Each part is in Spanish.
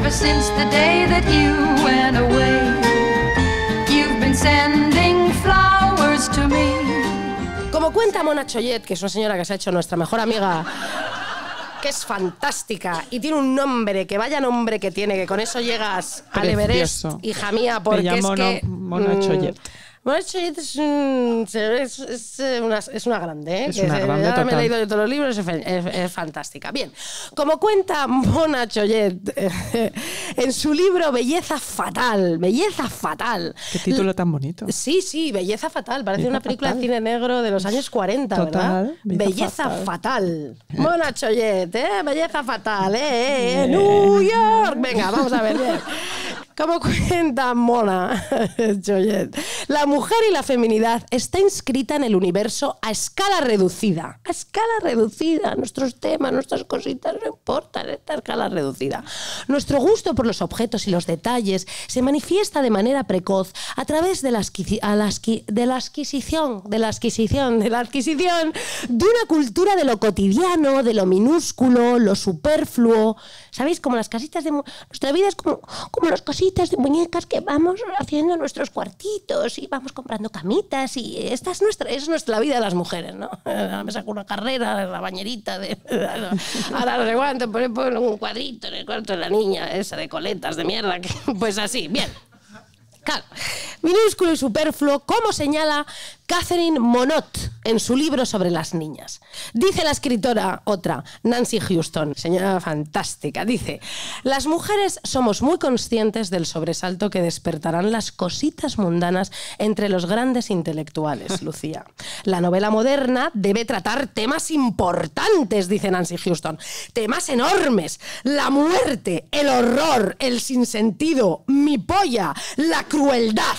ever since the day that you went away. You've been sending flowers to me. Como cuenta Mona Chollet, que es una señora que se ha hecho nuestra mejor amiga, que es fantástica y tiene un nombre, que vaya nombre que tiene, que con eso llegas al Everest, hija mía, porque es que... Mona Chollet. Mona Chollet es una grande, ¿eh? Es una grande total. Me he leído yo todos los libros, es fantástica. Bien, como cuenta Mona Chollet en su libro Belleza Fatal. Qué título tan bonito. Sí, Belleza Fatal. Parece una película de cine negro de los años 40, total, ¿verdad? Belleza fatal. Mona Chollet, Belleza Fatal, New York. Venga, vamos a ver bien. Como cuenta Mona Chollet, la mujer y la feminidad está inscrita en el universo a escala reducida. A escala reducida. Nuestros temas, nuestras cositas no importan, esta escala reducida. Nuestro gusto por los objetos y los detalles se manifiesta de manera precoz a través de la adquisición de una cultura de lo cotidiano, de lo minúsculo, lo superfluo. ¿Sabéis? Como las casitas de... Nuestra vida es como las casitas de muñecas que vamos haciendo nuestros cuartitos y vamos comprando camitas y esta es nuestra vida de las mujeres, ¿no? Me saco una carrera, la bañerita, ahora no sé cuánto, pongo un cuadrito en el cuarto de la niña, esa de coletas de mierda, pues así, bien. Claro, minúsculo y superfluo, como señala Catherine Monod en su libro sobre las niñas. Dice la escritora, otra, Nancy Houston, señora fantástica, dice: las mujeres somos muy conscientes del sobresalto que despertarán las cositas mundanas entre los grandes intelectuales, Lucía. La novela moderna debe tratar temas importantes, dice Nancy Houston, temas enormes: la muerte, el horror, el sinsentido, mi polla, la crueldad.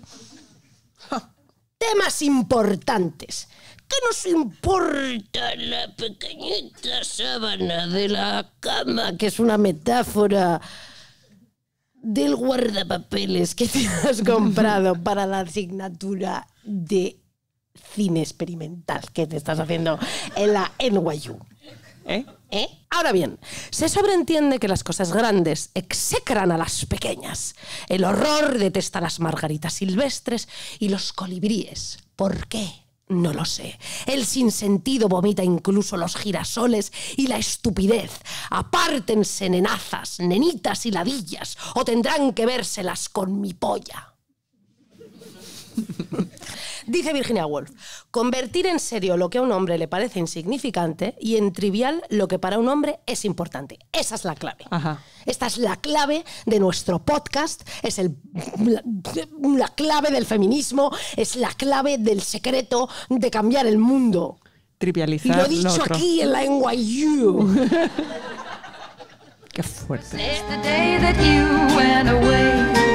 Temas importantes. ¿Qué nos importa la pequeñita sábana de la cama, que es una metáfora del guardapapeles que te has comprado para la asignatura de cine experimental que te estás haciendo en la NYU? Ahora bien, se sobreentiende que las cosas grandes execran a las pequeñas. El horror detesta las margaritas silvestres y los colibríes. ¿Por qué? No lo sé. El sinsentido vomita incluso los girasoles y la estupidez. Apártense, nenazas, nenitas y ladillas, o tendrán que vérselas con mi polla. Dice Virginia Woolf: convertir en serio lo que a un hombre le parece insignificante y en trivial lo que para un hombre es importante. Esa es la clave. Ajá. Esta es la clave de nuestro podcast, es la clave del feminismo, es la clave del secreto de cambiar el mundo. Trivializar. Y lo he dicho aquí en la NYU. Qué fuerte. Since the day that you went away.